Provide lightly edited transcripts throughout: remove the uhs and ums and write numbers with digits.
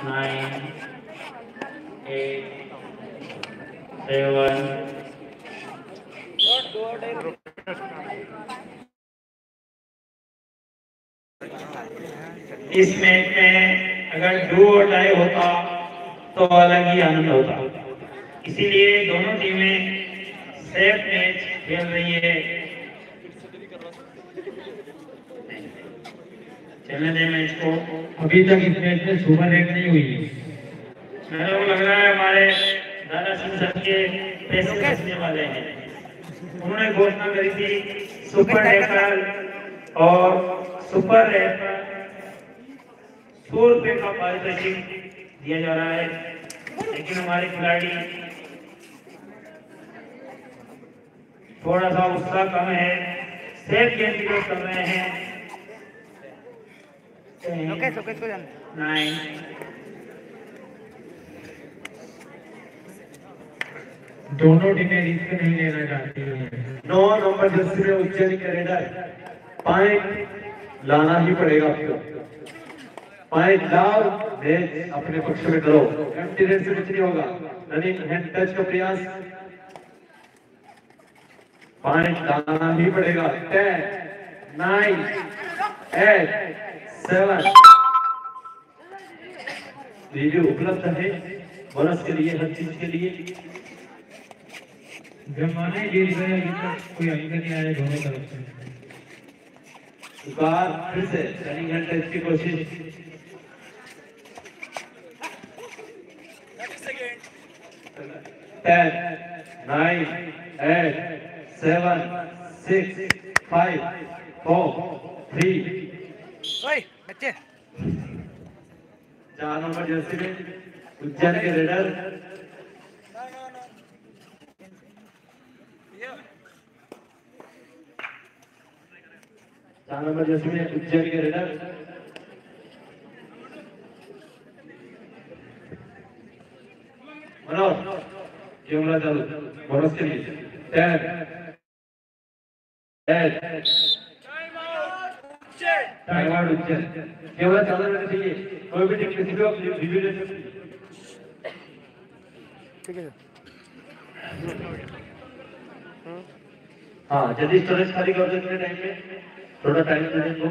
9, 8, 7। इस मैच में अगर ड्रू और टाई होता तो अलग ही आनंद होता। इसीलिए दोनों टीमें सेफ मैच खेल रही है। चलने दें मैच को। अभी तक इस मैच में सुपर हिट नहीं हुई। मेरे को लग रहा है हमारे दादा सिंह सर के पैसे बचने वाले हैं। उन्होंने घोषणा करी थी सुपर रैफल और सुपर रैफल ₹100 का पारितोषिक दिया जा रहा है, लेकिन हमारे खिलाड़ी थोड़ा सा उत्साह कम है, सेफ गेम की कर रहे हैं। 9, दोनों टीमें रिस्क नहीं लेना चाहती हैं। 9 नंबर जर्सी में उज्जैन का रेडर पॉइंट लाना ही पड़ेगा आपको। पॉइंट लाओ, मैच अपने पक्ष में करो। एम्प्टी रेड से कुछ नहीं होगा। रनिंग हैंड टच का प्रयास, पॉइंट लाना ही पड़ेगा। 10, 9, 8, 7। वीडियो उपलब्ध है बोनस के लिए, हर चीज के लिए। जमाने गिर गए, अभी तक कोई अंक नहीं आया दोनों तरफ से। बार फिर से रनिंग हैंड टच की कोशिश। 10, 9, 8, 7, 6, 5, 4, 3। बच्चे 4 नंबर जर्सी में उज्जैन के रेडर चार नंबर जर्सी में उज्जैन के रेडर मनोज कैमरा चालू बोनस के लिए। 10, 8, टाइम आउट उज्जैन। कैमरा चालू रहना चाहिए, कोई भी टीम किसी भी वक्त रिव्यू ले सकती है। ठीक है। हाँ, जल्दी स्टोरेज खाली कर दो इतने टाइम में, थोड़ा टाइम दे दो।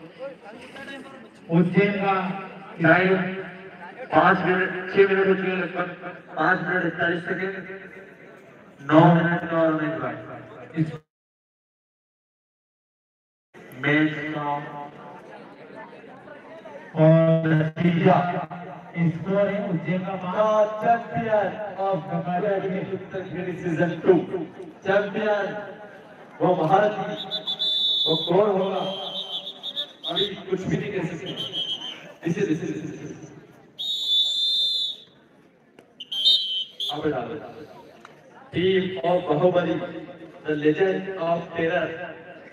उज्जैन का टाइम 5 मिनट 6 मिनट हो चुके हैं लगभग। 5 मिनट 41 सेकेंड। 9 मिनट का और मैच बाकी। इस मैच का और नतीजा स्कोर है उज्जैन का 5। चैंपियन ऑफ सीजन 2, चैंपियन वो महारथी, वो कौन होगा अभी कुछ भी नहीं कह सकते। इसे अब डालो team of Baahubali, the legend of terror.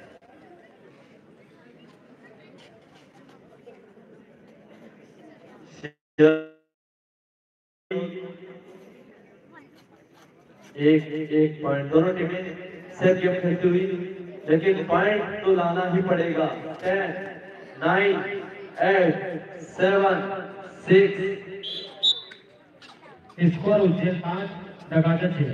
एक पॉइंट, दोनों टीमें सेफ गेम खेलती हुई, लेकिन पॉइंट तो लाना ही पड़ेगा। 10, 9, 8, 7, 6। स्कोर उज्जैन 5 डगाचा 6।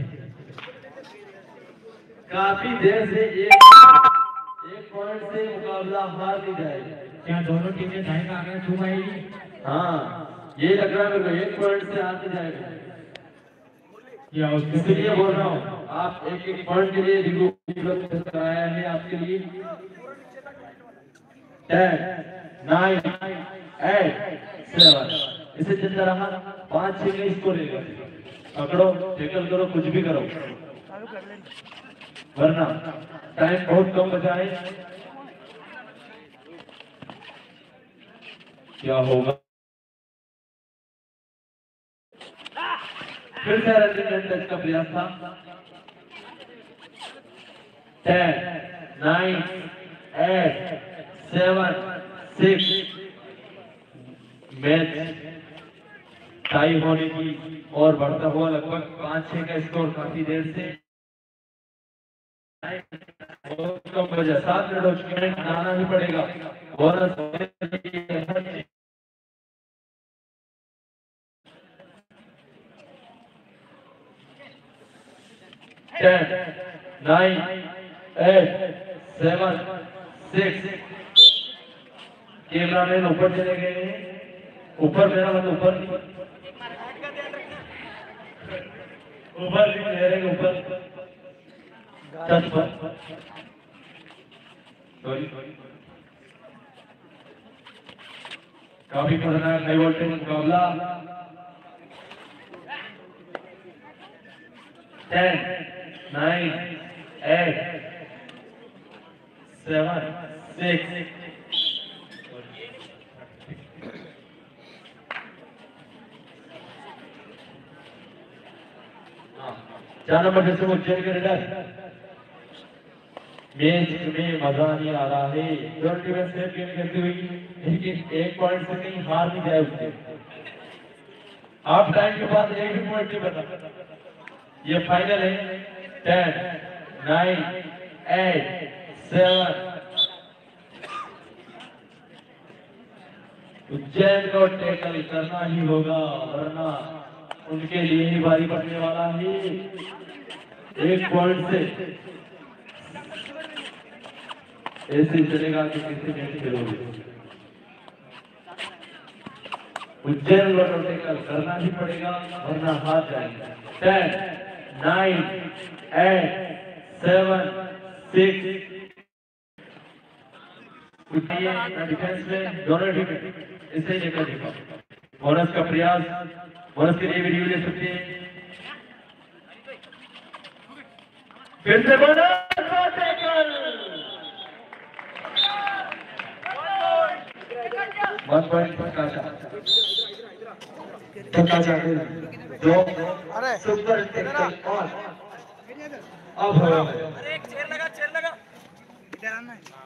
काफी देर से एक पॉइंट से मुकाबला हार नहीं जाएगा। क्या दोनों टीमें टाई का आगे छू पाएगी? हाँ, ये लग रहा है मेरे को, एक पॉइंट से हार नहीं जाएगा। या उसके इसलिए बोल रहा हूँ, आप एक पॉइंट के लिए रिव्यू उपलब्ध कराया है आपके लिए। 10, 9, 8, 7। इसे चलता रहा 5-6 में स्कोर रहेगा। पकड़ो, टैकल करो, कुछ भी करो, वरना टाइम बहुत कम बचा है। क्या होगा? फिर से रनिंग टच का प्रयास था। 10, 9, 8, 7, 6। मैच टाई होने की और बढ़ता हुआ लगभग 5-6 का स्कोर काफी देर से। बहुत कम बचा, 7 मिनट हो चुके हैं, आना ही पड़ेगा बोनस। 10, 9, 8, 7, 6. कैमरामैन ऊपर चले गए हैं, ऊपर मेरा मतलब ऊपर ऊपर ऊपर छत पर काफी खतरनाक हाई वोल्टेज मुकाबला 10, 9, 8, 7, 6. चार नंबर जैसे उज्जैन के रेडर मैच में मजा नहीं आ रहा है। दोनों टीमें सेफ गेम खेलती हुई, लेकिन एक पॉइंट से कहीं हार नहीं जाए उज्जैन। हाफ टाइम के बाद एक भी पॉइंट नहीं बना। ये फाइनल है। 10, 9, 8, 7. उज्जैन को टैकल करना ही होगा, वरना उनके लिए ही भारी पड़ने वाला है। एक पॉइंट से ऐसे चलेगा कि किसी मैच खेलोगे। उज्जैन को टैकल करना ही पड़ेगा, वरना हार जाएंगे। 10, 9, 8, 7, 6. डिफेंस में दोनों टीमें इसे लेकर देखा। बोनस का प्रयास, बोनस के लिए वीडियो ले सकते हैं। फिर से बोनस का टैकल 1 पॉइंट दो सुपर टैकल और अब अरे एक चेयर लगा इधर आना है।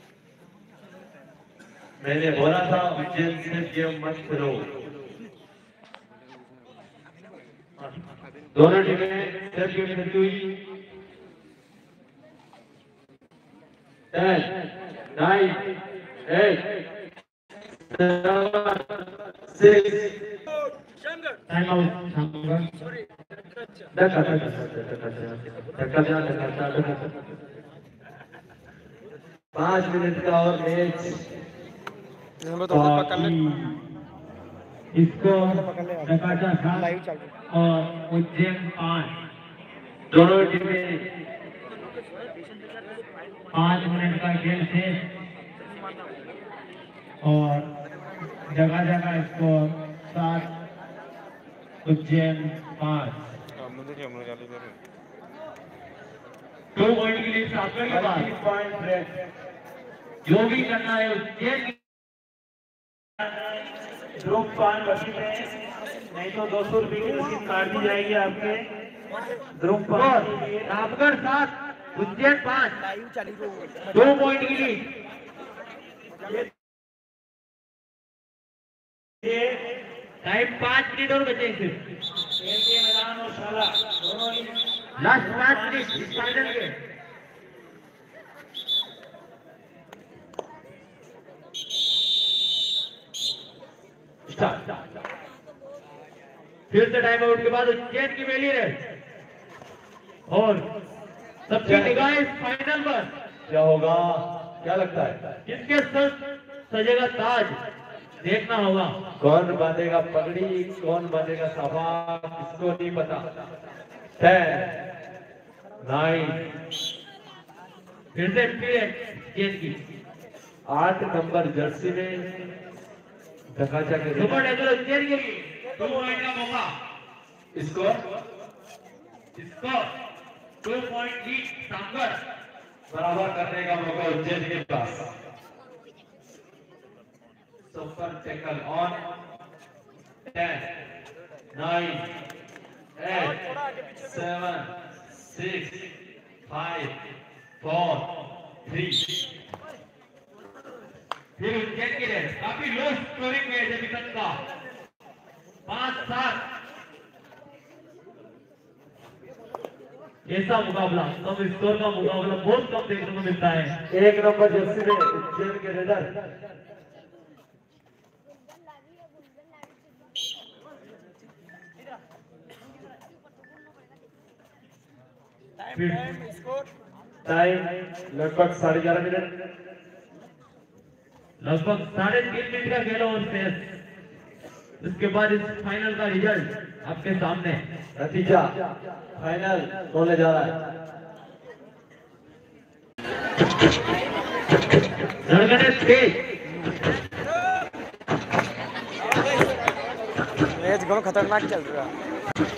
मैंने बोला था उज्जैन से गेम मत करो। दोनों टीमें सेफ गेम खेलती हुई 10, 9, 8, 7, 6. Time out. धक्का 5 मिनट का और मैच इसको नकाशा 7 और उज्जैन 5। दोनों टीमें 5 मिनट का खेल शेष और जगह जगह स्कोर 7 उज्जैन 5। 2 पॉइंट के लिए सामने के बाद जो भी करना है उज्जैन ग्रुप 5 बची में, नहीं तो 200 रुपये की रसीद काट दी जाएगी आपके। ग्रुप 5 रामगढ़ 7 उज्जैन 5। 2 पॉइंट के लिए टाइम 5 मिनट और बचे सिर्फ। खेल के मैदान और शाला दोनों ही लास्ट 5 मिनट फाइनल के। फिर से टाइम आउट के बाद उज्जैन की मेली है और सबकी निगाह इस फाइनल पर। क्या होगा, क्या लगता है? किसके सर सजेगा ताज, देखना होगा। कौन बांधेगा पगड़ी, कौन बांधेगा साफा, किसको नहीं पता। 10, 9, फिर से उज्जैन की 8 नंबर जर्सी में धकाचा के सुपर टैकल उज्जैन के लिए 2 पॉइंट का मौका। इसको 2 पॉइंट लीड रामगढ़। बराबर करने का मौका उज्जैन के पास। Super tackle on. 10, 9, 8, 7, 6, 5, 4, 3. फिर उज्जैन के लिए काफी लो स्कोरिंग मैच है अभी तक का 5-7। ऐसा मुकाबला कम स्कोर का मुकाबला बहुत कम देखने को मिलता है। 1 नंबर जर्सी में उज्जैन के रेडर टाइम स्कोर टाइम लगभग 11:30 मिनट। लगभग 3.5 मिनट का खेल और शेष। इसके बाद इस फाइनल का रिजल्ट आपके सामने। नतीजा फाइनल होने जा रहा है। धड़कने तेज। मैच बहुत खतरनाक चल रहा है।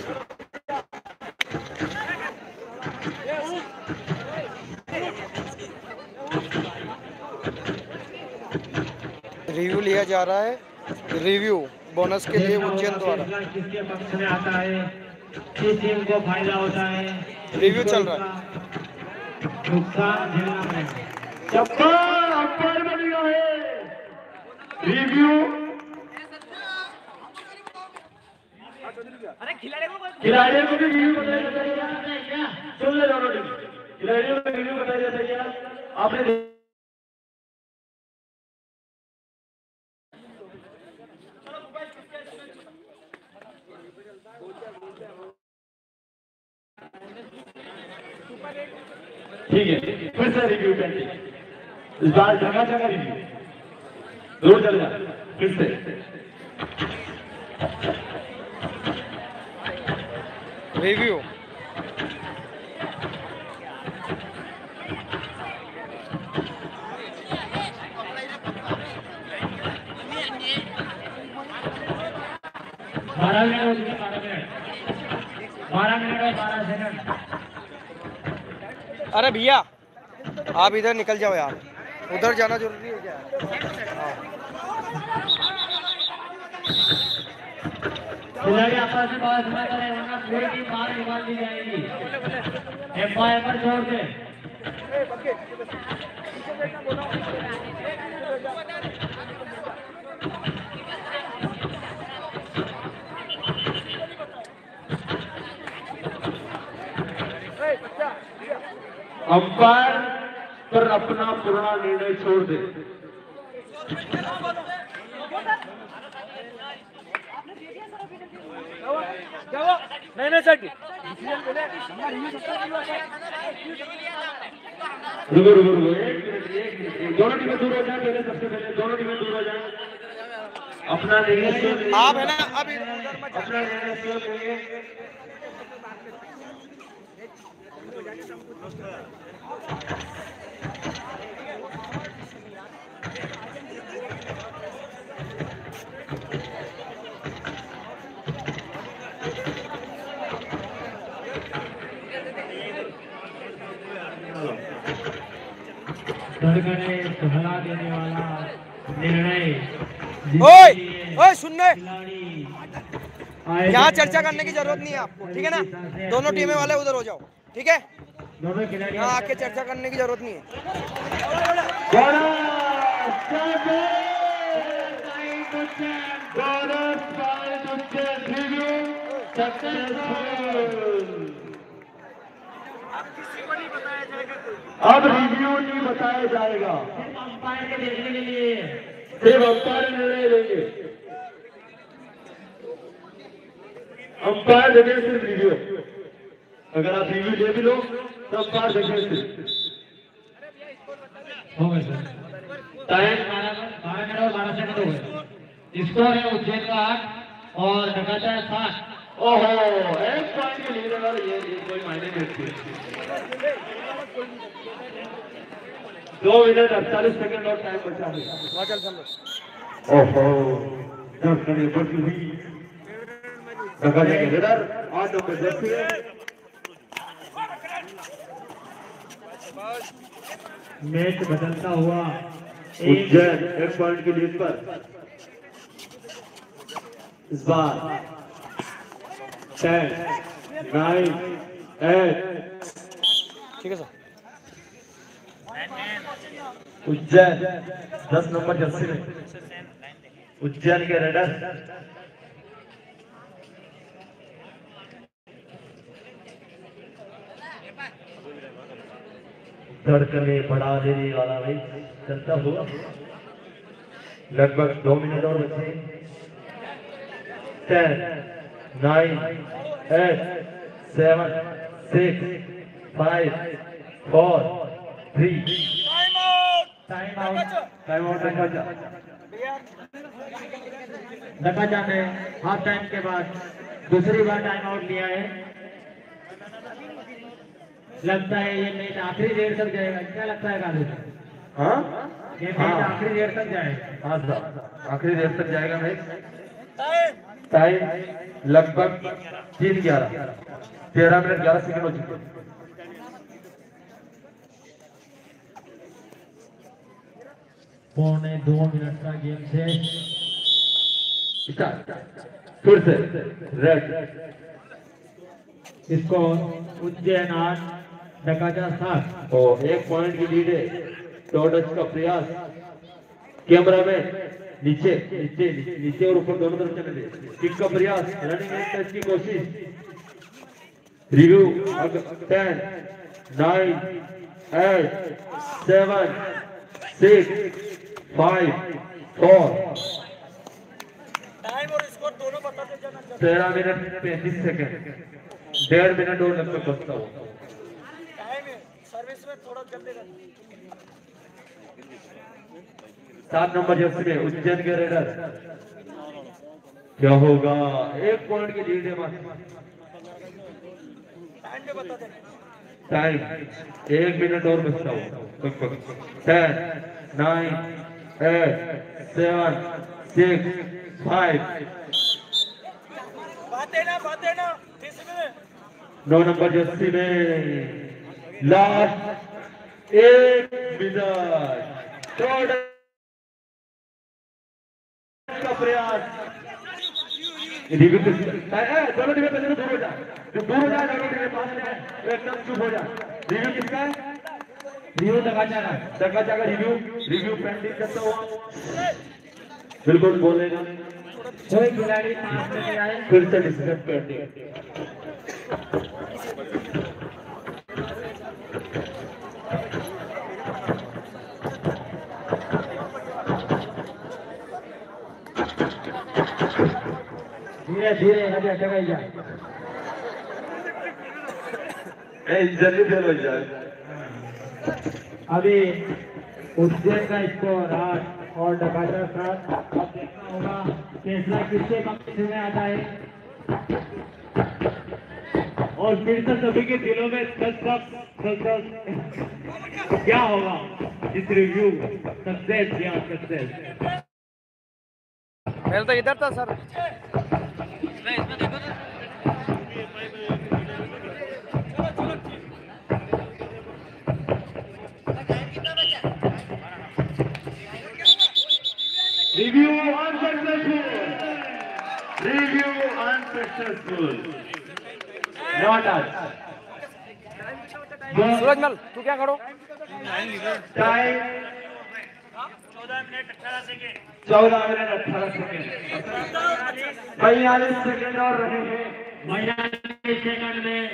रिव्यू लिया जा रहा है, रिव्यू बोनस के लिए उज्जैन द्वारा किसके पक्ष में आता है, किस टीम को फायदा होता है, रिव्यू चल रहा है। नुकसान झेलना पड़ेगा। चप्पा अंपायर बन गया है। रिव्यू खिलाड़ियों को भी रिव्यू बताया जाता है क्या? सुन ले दोनों टीम, खिलाड़ियों को रिव्यू बताया जाता है क्या? आपने ठीक है, फिर से रिव्यू पेंडिंग। इस बार जगह जगह रिव्यू जरूर चलेगा। फिर से रिव्यू बारह मिनट और 12 सेकंड। अरे भैया आप इधर निकल जाओ यार, उधर जाना जरूरी है क्या? खिलाड़ी आपस में बात ना करें वरना पूरी टीम बाहर निकाल दी जाएगी। एम्पायर पर छोड़ दे। अंपायर पर अपना पुराना निर्णय छोड़ दे। नहीं सर, रुको रुको रुको, एक मिनट, दोनों टीमें दूर हो जाए। पहले सबसे पहले दोनों टीमें दूर हो जाए। अपना निर्णय आप है ना अब उधर मत अपना निर्णय स्वयं लेंगे। धड़कने सुहला देने वाला निर्णय। ओए ओए सुनने, खिलाड़ी यहाँ चर्चा करने की जरूरत नहीं है आपको, ठीक है ना? दोनों टीमें वाले उधर हो जाओ, ठीक है? दोनों खिलाड़ी यहाँ आके चर्चा करने की जरूरत नहीं है। अब रिव्यू नहीं बताया जाएगा, अंपायर के देखने के लिए सिर्फ अंपायर निर्णय लेंगे। अंपायर देखें सिर्फ रिव्यू। अगर आप रिव्यू ले भी लो तो अंपायर देखें सिर्फ। हो गए सर। टाइम 12 मिनट और 12 सेकंड हो गए। स्कोर है उज्जैन का 8 और ढकाता है 7। ओहो, एक पॉइंट के लीड है। ये कोई मायने नहीं रखती। 2 मिनट 48 सेकंड और टाइम बचा है। चल चल ओहो, जब कभी बढ़ती हुई ढका जाएंगे लीडर 8 नंबर जर्सी है। मैच बदलता हुआ उज्जैन 1 पॉइंट की लीड पर। इस बार 10, 9, 8 ठीक है सर। उज्जैन 10 नंबर जर्सी में उज्जैन के रेडर धड़कने बढ़ा देने वाला भाई चलता हुआ। लगभग 2 मिनट और बचे। 10, 9, 8, 7, 6, 5 4 3 टाइम आउट। टाइम आउट रखा जा। नकाजा ने हाफ टाइम के बाद दूसरी बार टाइम आउट लिया है। लगता है ये मैच आखिरी देर तक जाएगा, क्या लगता है गांधी? हाँ ये मैच आखिरी देर तक जाएगा। हाँ साहब, आखिरी देर तक जाएगा मैच। टाइम लगभग 3:11 13 मिनट 11 सेकंड हो चुके हैं। पौने 2 मिनट का गेम से स्टार्ट। फिर से रेड। इसको उज्जैन 8 नकाजा 7। और 1 पॉइंट की लीड है। टॉर्टस का प्रयास, कैमरामैन नीचे नीचे नीचे और ऊपर दोनों तरफ चले गए। किक का प्रयास, रनिंग एंड टच की कोशिश। रिव्यू 10 9 8 7 6 5 4 टाइम और स्कोर दोनों बता दे जाना। 13 मिनट 35 सेकंड। 1.5 मिनट और लगभग बचता हो। टाइम है सर्विस में थोड़ा जल्दी कर। 7 नंबर जर्सी में उज्जैन के रेडर। क्या होगा? 1 पॉइंट की लीड है बस। टाइम पे बता दे। टाइम 1 मिनट और बचता हो लगभग। 10 9 8 7 6 5 बातें ना 30 मिनट। 9 नंबर जर्सी में लास्ट 1 मिनट। टॉर्टस का प्रयास। रिव्यू दोनों टीमें पहले दूर हो जा, जो दूर हो जाए दोनों टीमें पास में एकदम चुप हो जा। रिव्यू किसका है? रिव्यू नकाजा का। नकाजा का रिव्यू पेंडिंग करता हुआ बिल्कुल बोलेगा। कोई खिलाड़ी 5 में आए। फिर से डिसीजन पेंडिंग। धीरे धीरे आगे जगह जा। जल्दी फेल हो जाए। अभी उज्जैन का स्कोर 8 और नकाजा 7। अब देखना होगा फैसला किसके पक्ष में आता है। और फिर से सभी के दिलों में क्या होगा इस रिव्यू, सक्सेस या सक्सेस? पहले तो इधर था sir. Review unsuccessful. Review unsuccessful. Not us. Surajmal तू क्या करो? Time 14 minute 18 second. 42 सेकंड और रहे हैं। 42 सेकंड में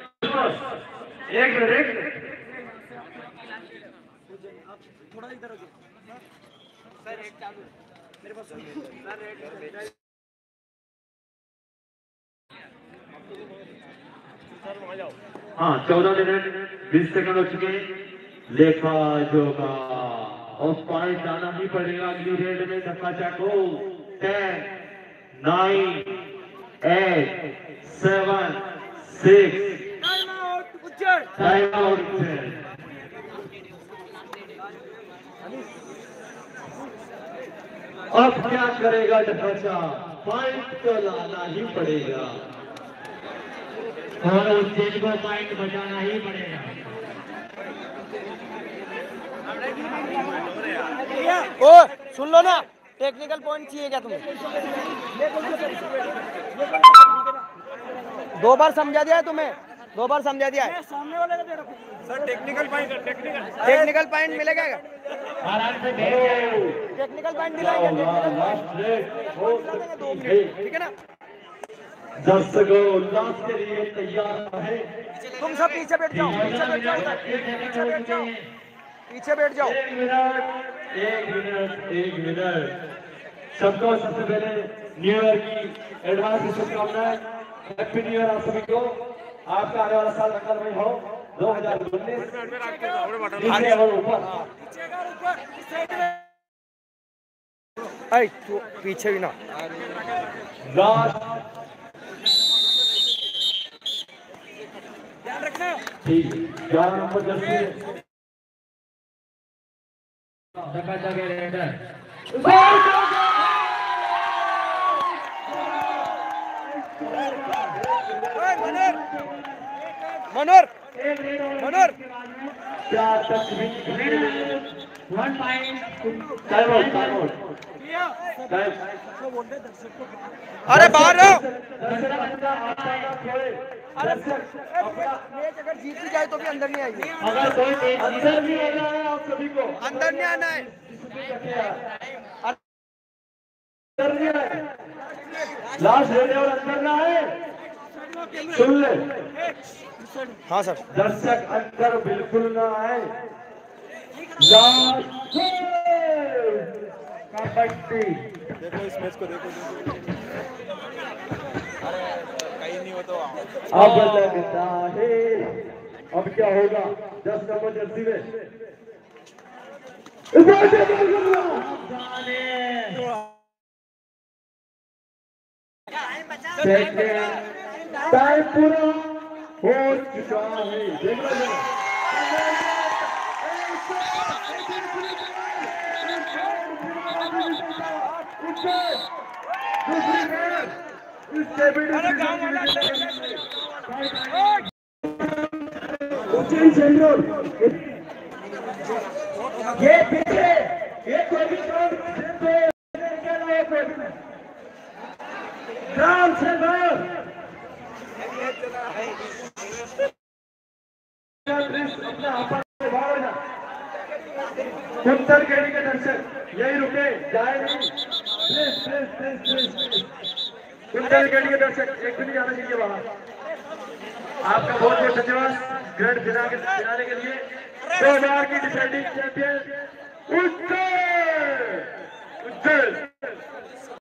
एक मिनट थोड़ा इधर हो सर। एक चालू मेरे पास सर। हाँ 14 मिनट 20 सेकंड हो चुके हैं। लेखा जोगा और पॉइंट आना ही पड़ेगा अगली रेड में। नकाजा को 10 9 8 7 6 टाइम आउट। अब क्या करेगा नकाजा? पॉइंट तो लाना ही पड़ेगा और उज्जैन को पॉइंट बचाना ही पड़ेगा। ओ सुन लो ना, टेक्निकल पॉइंट चाहिए क्या तुम्हें? 2 बार समझा दिया है तुम्हें, 2 बार समझा दिया है। सामने वाले का दे रखो सर। टेक्निकल पॉइंट मिलेगा क्या? आराम से टेक्निकल पॉइंट दिलाएंगे। ठीक है ना? 10 गोल लास्ट के लिए तैयार है। तुम सब पीछे बैठ जाओ, पीछे बैठ जाओ, पीछे बैठ जाओ, पीछे बैठ जाओ। 1 मिनट। सबको सबसे पहले न्यू ईयर की एडवांस शुभकामनाएं। हैप्पी न्यू ईयर आप सभी को। आपका आने वाला साल मंगलमय हो। 2019 नीचे और ऊपर। आई तू पीछे भी ना। लास्ट ठीक 11 नंबर जर्सी चकाचक रेडर मनोर मनोर क्या तकलीफ 1 पॉइंट टाइम आउट टाइम अरे बाहर रहो। अरे मैच अगर जीत भी जाए तो भी अंदर नहीं आएगी। अगर कोई मैच अंदर भी आना है आप सभी को अंदर नहीं आना है। अंदर नहीं आए लास्ट लेने और अंदर ना आए सुन ले हाँ सर। दर्शक अंदर बिल्कुल ना आए लास्ट कबड्डी देखो इस मैच को देखो। कहीं नहीं हो तो अब लगता है अब क्या होगा 10 नंबर जर्सी में टाइम पूरा हो चुका है देख लो उज्जैन सेंट्रल ये पीछे ये कोई भी ग्राउंड से बाहर उत्तर केड़ी के दर्शक यही रुके जाए नहीं उत्तर केड़ी के दर्शक एक भी नहीं जाना चाहिए वहां। आपका बहुत बहुत धन्यवाद ग्रैंड फिनाले के लिए 2000 की डिफेंडिंग चैंपियन उत्तर